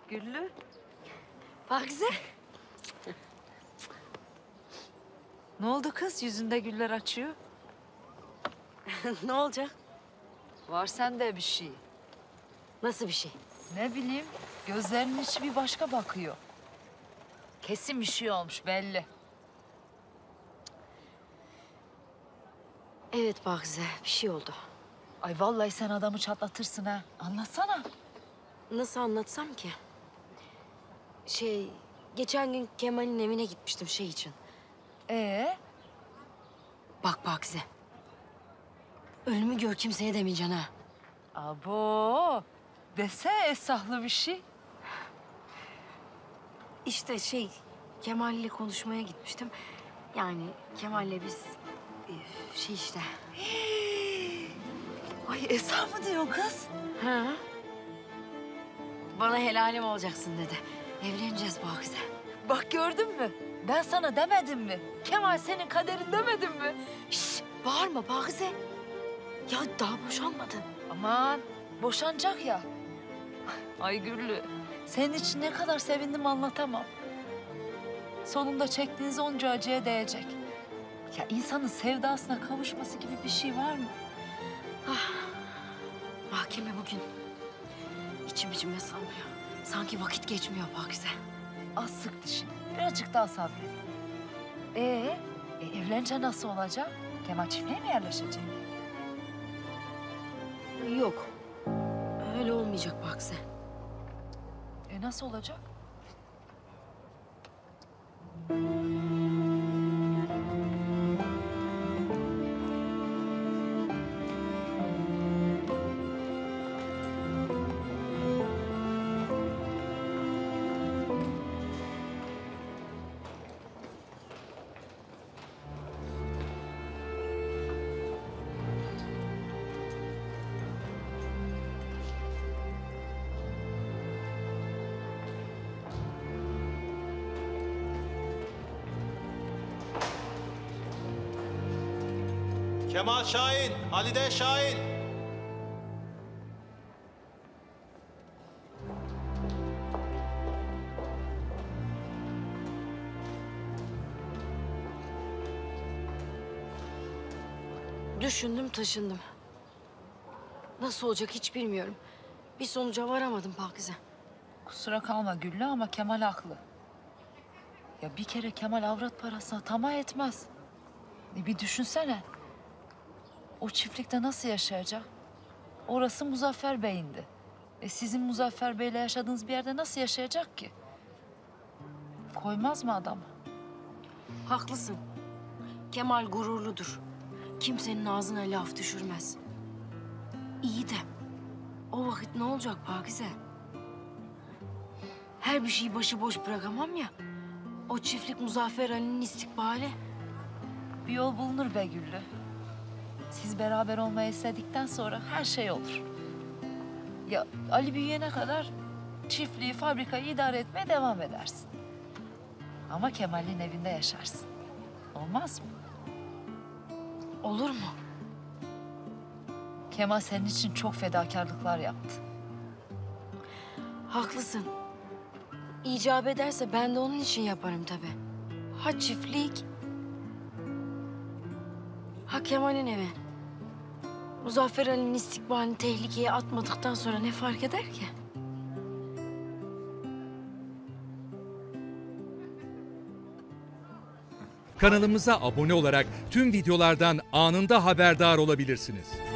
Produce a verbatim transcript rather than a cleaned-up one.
Güllü. Pakize. Ne oldu kız? Yüzünde güller açıyor. Ne olacak? Var sende bir şey. Nasıl bir şey? Ne bileyim, gözlerinin içi bir başka bakıyor. Kesin bir şey olmuş belli. Evet Pakize, bir şey oldu. Ay vallahi sen adamı çatlatırsın ha. Anlatsana. Nasıl anlatsam ki? Şey, geçen gün Kemal'in evine gitmiştim şey için. Ee? Bak Pakize. Ölümü gör kimseye demeyeceksin ha. Abo. Dese esahlı bir şey. İşte şey, Kemal'le konuşmaya gitmiştim. Yani Kemal'le biz e, şey işte. Ay esah mı diyor kız? Ha? Bana helalim olacaksın dedi. Evleneceğiz Pakize. Bak gördün mü? Ben sana demedim mi? Kemal senin kaderin demedim mi? Şşş, bağırma Pakize. Ya daha boşanmadın. Aman boşanacak ya. Ay Güllü, senin için ne kadar sevindim anlatamam. Sonunda çektiğiniz onca acıya değecek. Ya insanın sevdasına kavuşması gibi bir şey var mı? Mahkeme bugün. İçim içime sanmıyor. Sanki vakit geçmiyor Pakize. Az sık dişini, birazcık daha sabret. Ee, e, evlenince nasıl olacak? Kemal çiftliğe mi yerleşecek? Yok. Öyle olmayacak Pakize. E nasıl olacak? Kemal Şahin, Halide Şahin. Düşündüm taşındım. Nasıl olacak hiç bilmiyorum. Bir sonuca varamadım Pakize. Kusura kalma Güllü ama Kemal haklı. Ya bir kere Kemal avrat parasına tamah etmez. E bir düşünsene. O çiftlikte nasıl yaşayacak? Orası Muzaffer Bey'indi. E sizin Muzaffer Bey'le yaşadığınız bir yerde nasıl yaşayacak ki? Koymaz mı adam? Haklısın. Kemal gururludur. Kimsenin ağzına laf düşürmez. İyi de o vakit ne olacak Pakize? Her bir şeyi başıboş bırakamam ya. O çiftlik Muzaffer Ali'nin istikbali. Bir yol bulunur be Güllü. Siz beraber olmayı istedikten sonra her şey olur. Ya Ali büyüyene kadar çiftliği, fabrikayı idare etmeye devam edersin. Ama Kemal'in evinde yaşarsın. Olmaz mı? Olur mu? Kemal senin için çok fedakarlıklar yaptı. Haklısın. İcap ederse ben de onun için yaparım tabii. Ha çiftlik, ha Kemal'in evi. Muzaffer Ali'nin istikbalini tehlikeye atmadıktan sonra ne fark eder ki? Kanalımıza abone olarak tüm videolardan anında haberdar olabilirsiniz.